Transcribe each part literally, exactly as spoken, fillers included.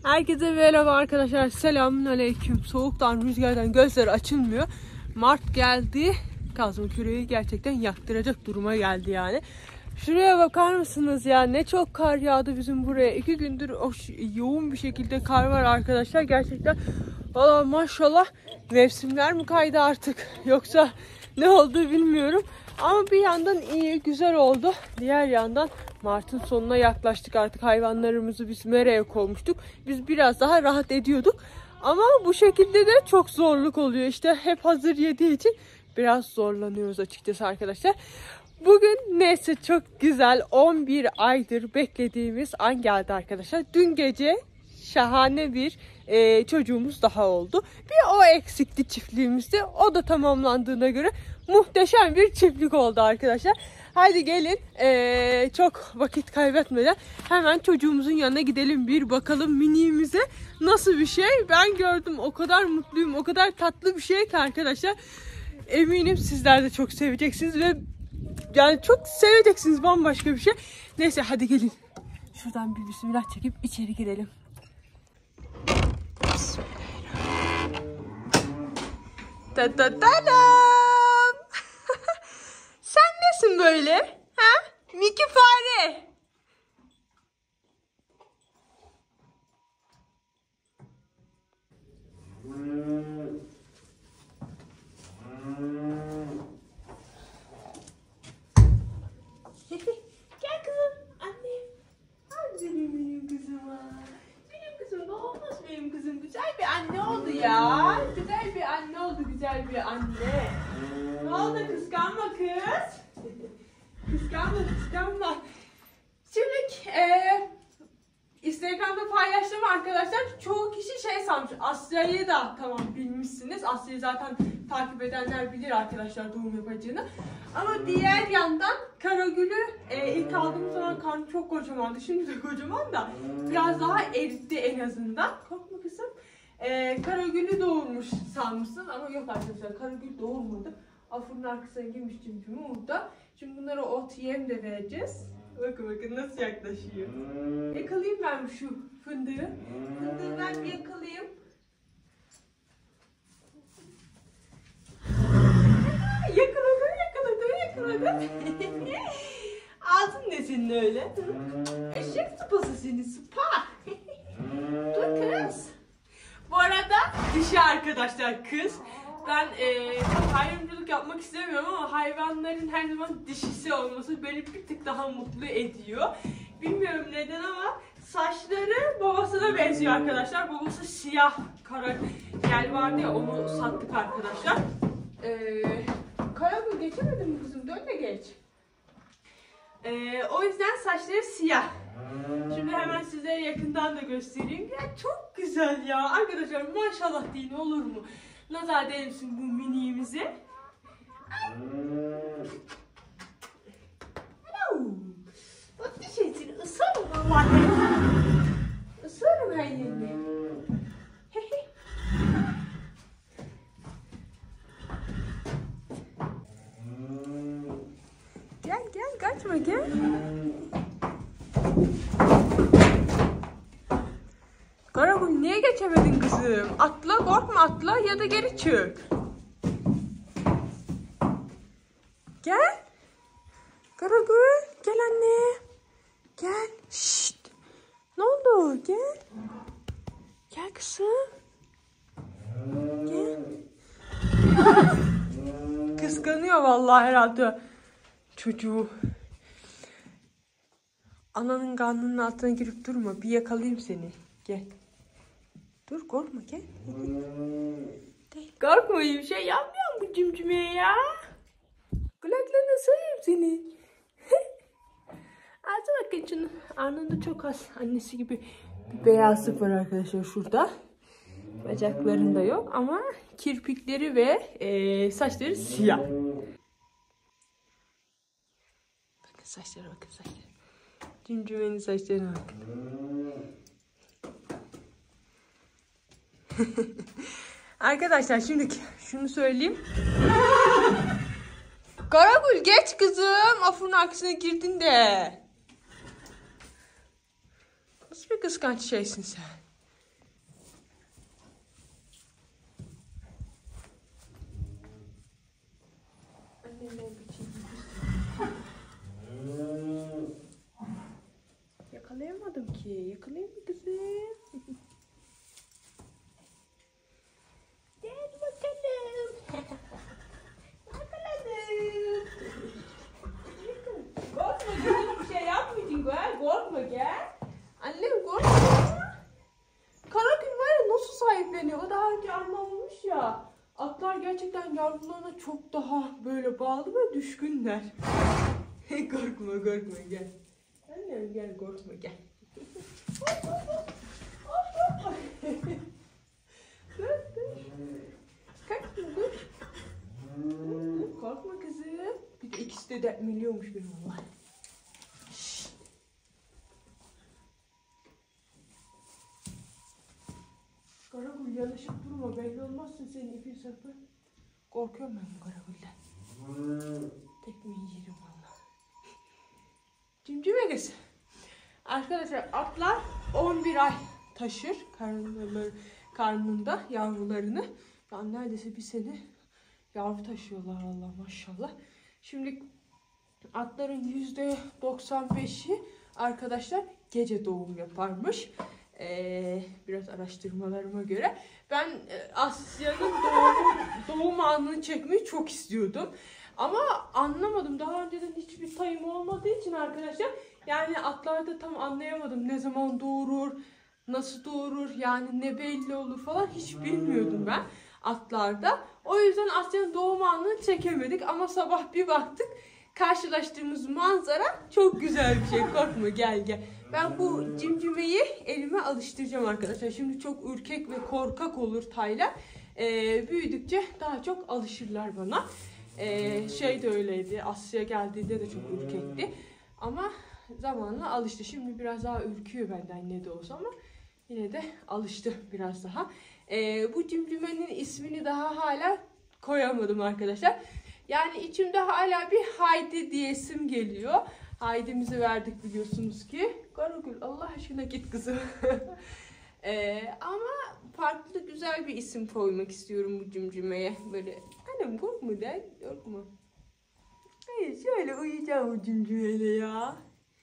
Herkese merhaba arkadaşlar. Selamünaleyküm. Soğuktan, rüzgardan gözleri açılmıyor. Mart geldi. Kazma küreği gerçekten yaktıracak duruma geldi yani. Şuraya bakar mısınız ya? Ne çok kar yağdı bizim buraya. İki gündür o yoğun bir şekilde kar var arkadaşlar. Gerçekten valla maşallah mevsimler mi kaydı artık? Yoksa ne oldu bilmiyorum. Ama bir yandan iyi, güzel oldu. Diğer yandan Mart'ın sonuna yaklaştık, artık hayvanlarımızı biz meraya koymuştuk. Biz biraz daha rahat ediyorduk. Ama bu şekilde de çok zorluk oluyor. İşte hep hazır yediği için biraz zorlanıyoruz açıkçası arkadaşlar. Bugün neyse çok güzel on bir aydır beklediğimiz an geldi arkadaşlar. Dün gece şahane bir e, çocuğumuz daha oldu. Bir o eksikti çiftliğimizde. O da tamamlandığına göre muhteşem bir çiftlik oldu arkadaşlar. Haydi gelin ee, çok vakit kaybetmeden hemen çocuğumuzun yanına gidelim, bir bakalım miniğimize nasıl bir şey. Ben gördüm, o kadar mutluyum, o kadar tatlı bir şey ki arkadaşlar. Eminim sizler de çok seveceksiniz ve yani çok seveceksiniz, bambaşka bir şey. Neyse hadi gelin şuradan bir bismillah çekip içeri girelim. Ta ta ta Sen nesin böyle? Ha? Mickey fare. Gel kızım. Anne. Ay benim benim kızıma. Benim kızım da olmaz, benim kızım güzel bir anne oldu ya. Güzel bir anne oldu, güzel bir anne. Ne oldu, kıskanma kız. Kıskanma, kıskanma. Şimdi e, Instagram'da paylaştım arkadaşlar. Çoğu kişi şey sanmış. Asya'yı da tamam bilmişsiniz. Asya'yı zaten takip edenler bilir arkadaşlar doğum yapacağını. Ama diğer yandan Karagül'ü e, ilk aldığım zaman karnı çok kocamandı. Şimdi de kocaman da biraz daha eritti en azından. Korkma kızım. E, Karagül'ü doğurmuş sanmışsın ama yok arkadaşlar, Karagül doğurmadı. Afur'un arkasına girmiş cimcimi orada. Şimdi bunlara ot yem de vereceğiz. Bakın bakın nasıl yaklaşıyor. Yakalayayım ben şu fındığı. Fındığı ben bir yakalayayım. Yakaladım, yakaladım, yakaladım. Ağzın ne senin öyle? Eşek sıpası seni, sıpa. Dur kız. Bu arada dişi arkadaşlar, kız. Ben e, hayvancılık yapmak istemiyorum ama hayvanların her zaman dişisi olması beni bir tık daha mutlu ediyor. Bilmiyorum neden ama saçları babasına benziyor arkadaşlar. Babası siyah kara gel vardı ya, onu sattık arkadaşlar. E, Karagül geçemedin mi kızım? Dön de geç. E, o yüzden saçları siyah. Şimdi hemen sizlere yakından da göstereyim. Ya çok güzel ya. Arkadaşlar maşallah deyin, olur mu? Nazar değmesin bu miniğimize. Bak bir şeysin, ısırırım vallahi. Isırırım her yerini. Gel gel, kaçma gel. Karagül niye geçemedin kızım? Atla, korkma, atla ya da geri çık. Gel. Karagül gel anne. Gel. Şşt. Ne oldu? Gel. Gel kızım. Gel. Kıskanıyor vallahi herhalde çocuğu. Ananın karnının altına girip durma. Bir yakalayayım seni. Gel. Dur korkma, gel. Korkma, iyi bir şey yapmıyor mu bu cimcimeye ya? Kulaklarına sayayım seni. Ağzı bakın şunu. Alnında çok az annesi gibi bir beyazlık var arkadaşlar şurada. Bacaklarında yok ama kirpikleri ve e, saçları siyah. Bakın saçlara, bakın saçlara. Cimcimenin saçlarına bakın. Arkadaşlar şimdi şunu söyleyeyim. Karagül geç kızım. Afur'un arkasına girdin de. Nasıl bir kıskanç şeysin sen? beni. O daha önce anlamamış ya. Atlar gerçekten yavrularına çok daha böyle bağlı ve düşkünler. Korkma korkma gel. Annem gel korkma gel. Dur dur. Kaçma dur. Dur, korkma kızım. Bir de ikisi de dertmeliyormuş benim Allah. Karagül yanaşıp durma, belli olmazsın senin ipin sapı. Korkuyorum ben bu Karagül'den. Tekmeyi yerim valla. Cimcime kız. Arkadaşlar atlar on bir ay taşır karnında, karnında yavrularını. Yani neredeyse bir sene yavru taşıyorlar Allah maşallah. Şimdi atların yüzde doksan beşi arkadaşlar gece doğum yaparmış. Ee, biraz araştırmalarıma göre ben e, Asya'nın doğum, doğum anını çekmeyi çok istiyordum ama anlamadım, daha önceden hiçbir tayım olmadığı için arkadaşlar, yani atlarda tam anlayamadım ne zaman doğurur, nasıl doğurur, yani ne belli olur falan, hiç bilmiyordum ben atlarda. O yüzden Asya'nın doğum anını çekemedik ama sabah bir baktık, karşılaştığımız manzara çok güzel bir şey. Korkma gel gel. Ben bu cimcimeyi elime alıştıracağım arkadaşlar. Şimdi çok ürkek ve korkak olur Tayla. Ee, büyüdükçe daha çok alışırlar bana. Ee, şey de öyleydi. Asya geldiğinde de çok ürkekti. Ama zamanla alıştı. Şimdi biraz daha ürküyor benden ne de olsa ama yine de alıştı biraz daha. Ee, bu cimcimenin ismini daha hala koyamadım arkadaşlar. Yani içimde hala bir Haydi diyesim geliyor. Haydi'mizi verdik biliyorsunuz ki. Karagül Allah aşkına git kızım. ee, ama farklı güzel bir isim koymak istiyorum bu cimcimeye. Böyle annem korkma de, korkma. Hayır şöyle uyuyacağım bu cimcimeyle ya.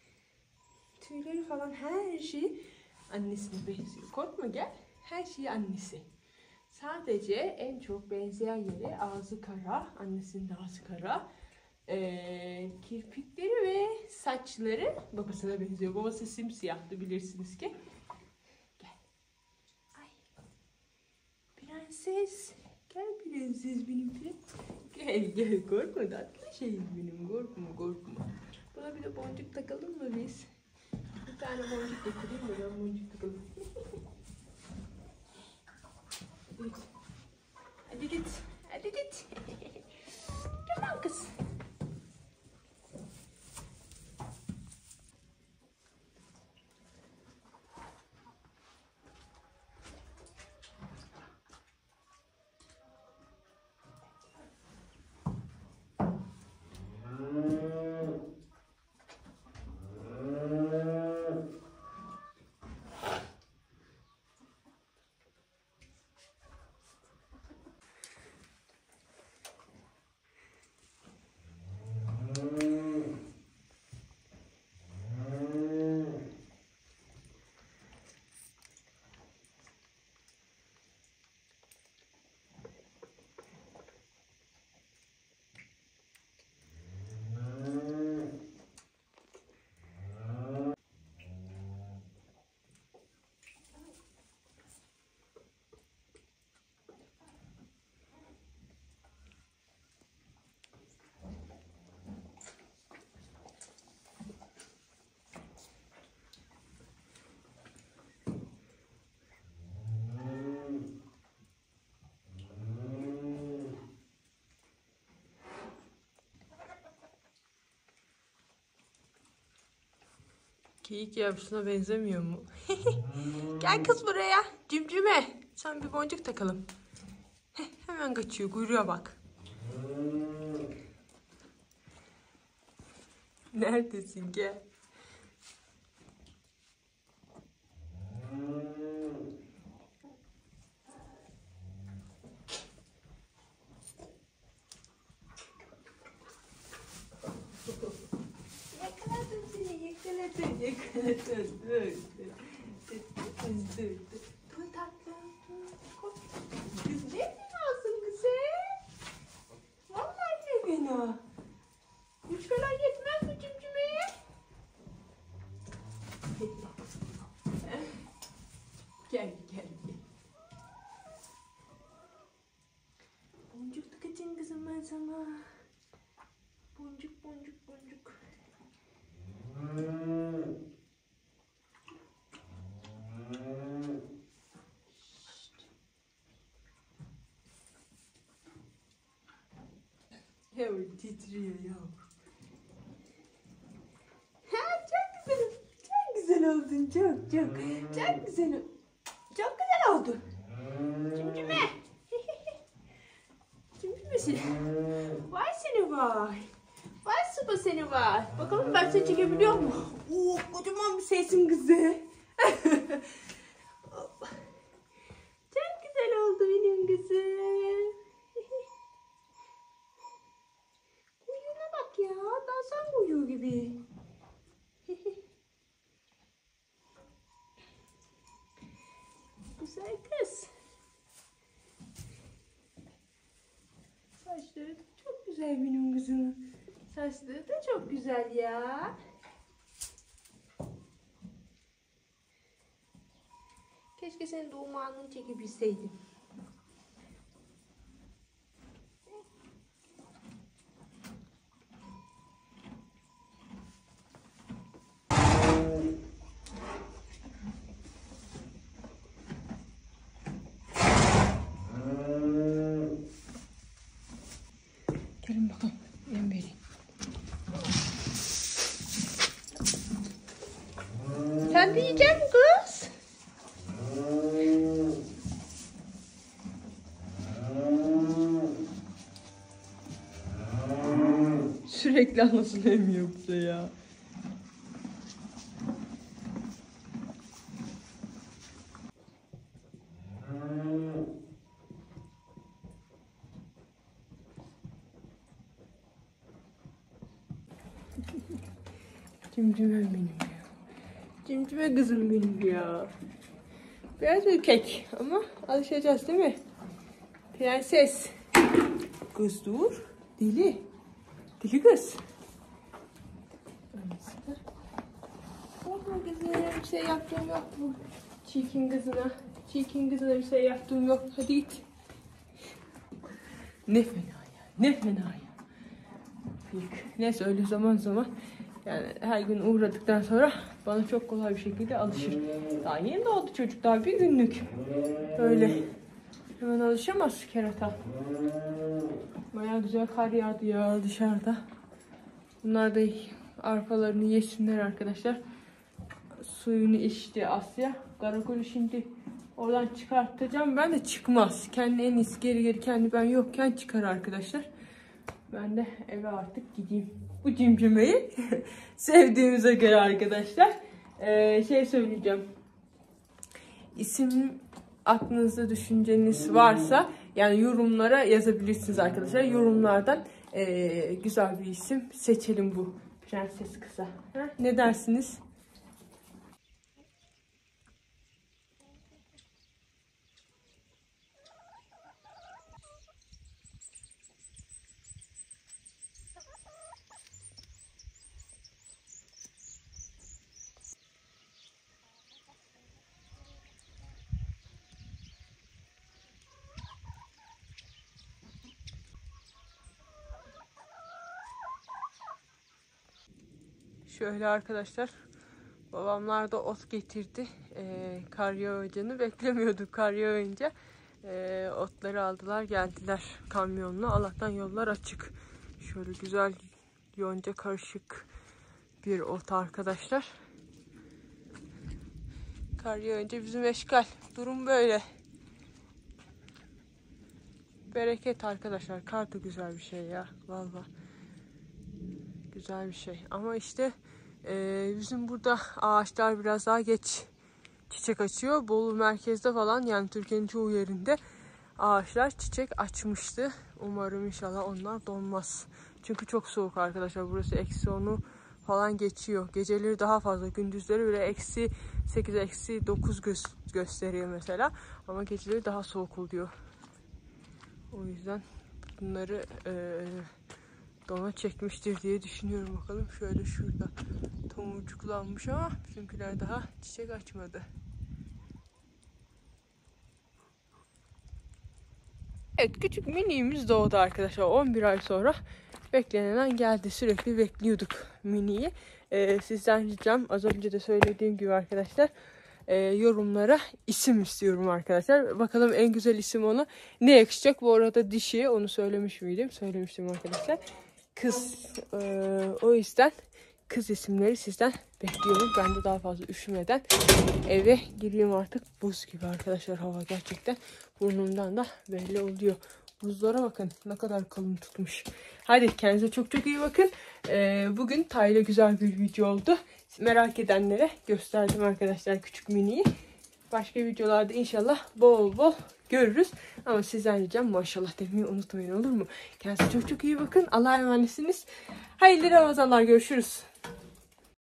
Tüyleri falan her şey annesine benziyor. Korkma gel. Her şey annesi. Sadece en çok benzeyen yeri ağzı kara. Annesinin de ağzı kara. Ee, kirpikleri ve saçları babasına benziyor. Babası simsiyahtı bilirsiniz ki. Gel. Ay. Prenses. Gel prenses benim prenses. Gel gel korkma tatlı şeyim benim. Korkma korkma. Buna bir de boncuk takalım mı biz? Bir tane boncuk getireyim mi? Ben boncuk takalım. Evet. Hadi git. Hadi git. Tamam kız. Geyik yavrusuna benzemiyor mu? Gel kız buraya. Cimcime. Sen bir boncuk takalım. Heh, hemen kaçıyor. Kuyruğa bak. Neredesin? Gel. Yakaladım seni. Yakaladım. Yakaladım. Dur. Dur. Dur. Dur. Dur tatlım. Kız ne fenasın kızım? Vallahi ne fena. Güç falan yetmez mi cimcimeye? Gel gel gel. Boncuk boncuk boncuk. Yavrum titriyor yavrum. Ha, çok güzel. Çok güzel oldun. Çok çok. Çok güzel. Çok güzel oldun. Cimcime. Cimcime seni. Vay seni vay. Vay sıpa seni vay. Bakalım ben seni çekebiliyor muyum? Oo, kocaman bir sesin kızı. Çok güzel oldu benim kızım. Kuyruğuna bak ya. Dansan kuyruğu gibi. Güzel kız. Saçları da çok güzel benim kızımın. Saçları da çok güzel ya. Keşke senin doğum anını çekebilseydim. Gelin bakalım. Yem vereyim. Sen de yiyecek misin kız? Sürekli anasını emiyor bu da ya. Cimcime benim ya. Cimcime kızım benim ya. Biraz ürkek ama alışacağız değil mi? Prenses. Kız dur. Deli. Deli kız. Korkma kızım, bir şey yaptığım yok bu. Çirkin kızına. Çirkin kızına bir şey yaptığım yok. Hadi git. Ne fena ya. Ne fena ya. Neyse öyle zaman zaman yani her gün uğradıktan sonra bana çok kolay bir şekilde alışır. Daha yeni doğdu çocuk, daha bir günlük. Öyle hemen alışamaz kerata. Bayağı güzel kar yağdı ya dışarıda. Bunlar da arpalarını yesinler arkadaşlar. Suyunu içti Asya. Karakolü şimdi oradan çıkartacağım. Ben de çıkmaz. Kendi en iyisi geri geri kendi ben yokken çıkar arkadaşlar. Ben de eve artık gideyim. Bu cimcimeyi sevdiğimize göre arkadaşlar. Ee, şey söyleyeceğim. İsim aklınızda düşünceniz varsa yani yorumlara yazabilirsiniz arkadaşlar. Yorumlardan e, güzel bir isim seçelim bu prenses kıza. Ha? Ne dersiniz? Şöyle arkadaşlar, babamlar da ot getirdi. Ee, kar yağacağını beklemiyorduk. Kar yağınca e, otları aldılar geldiler kamyonla. Allah'tan yollar açık. Şöyle güzel yonca karışık bir ot arkadaşlar. Kar yağınca bizim eşkal. Durum böyle. Bereket arkadaşlar. Kar da güzel bir şey ya. Vallahi. Güzel bir şey. Ama işte e, bizim burada ağaçlar biraz daha geç çiçek açıyor. Bolu merkezde falan yani Türkiye'nin çoğu yerinde ağaçlar çiçek açmıştı. Umarım inşallah onlar donmaz. Çünkü çok soğuk arkadaşlar. Burası eksi onu falan geçiyor. Geceleri daha fazla. Gündüzleri bile eksi sekiz, eksi dokuz gö gösteriyor mesela. Ama geceleri daha soğuk oluyor. O yüzden bunları e, dona çekmiştir diye düşünüyorum. Bakalım şöyle şurada tomurcuklanmış ama bizimkiler daha çiçek açmadı. Evet, küçük miniğimiz doğdu arkadaşlar. on bir ay sonra beklenen an geldi. Sürekli bekliyorduk Mini'yi. Ee, sizden ricam, az önce de söylediğim gibi arkadaşlar, e, yorumlara isim istiyorum arkadaşlar. Bakalım en güzel isim ona ne yakışacak. Bu arada dişi, onu söylemiş miydim? Söylemiştim arkadaşlar. Kız. E, o yüzden kız isimleri sizden bekliyorum. Ben de daha fazla üşümeden eve gireyim artık. Buz gibi arkadaşlar hava, gerçekten burnumdan da belli oluyor. Buzlara bakın ne kadar kalın tutmuş. Hadi kendinize çok çok iyi bakın. Ee, bugün Tayla güzel bir video oldu. Merak edenlere gösterdim arkadaşlar küçük Mini'yi. Başka videolarda inşallah bol bol görürüz. Ama sizden ricam maşallah demeyi unutmayın, olur mu? Kendinize çok çok iyi bakın. Allah'a emanetsiniz. Hayırlı Ramazanlar, görüşürüz.